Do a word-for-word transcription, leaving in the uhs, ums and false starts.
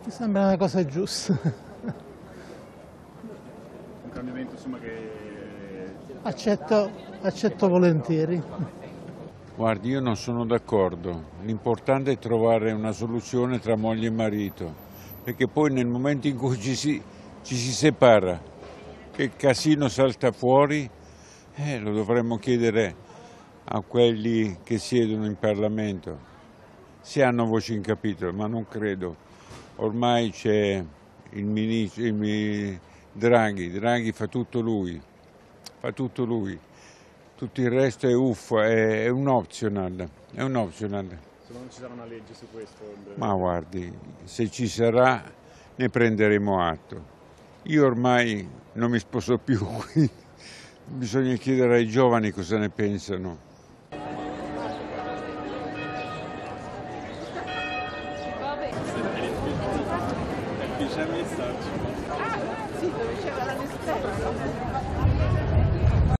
Mi sembra una cosa giusta. Un cambiamento insomma che... Accetto, accetto volentieri. Guardi, io non sono d'accordo. L'importante è trovare una soluzione tra moglie e marito, perché poi nel momento in cui ci si, ci si separa, che il casino salta fuori, eh, lo dovremmo chiedere a quelli che siedono in Parlamento, se hanno voce in capitolo, ma non credo. Ormai c'è il ministro, il Draghi, Draghi fa tutto lui, fa tutto lui. Tutto il resto è uffa, è, è un optional, è un optional. Se non ci sarà una legge su questo... Ma guardi, se ci sarà ne prenderemo atto. Io ormai non mi sposo più, quindi bisogna chiedere ai giovani cosa ne pensano. Bisogna starci. Ah, sì, dove c'era la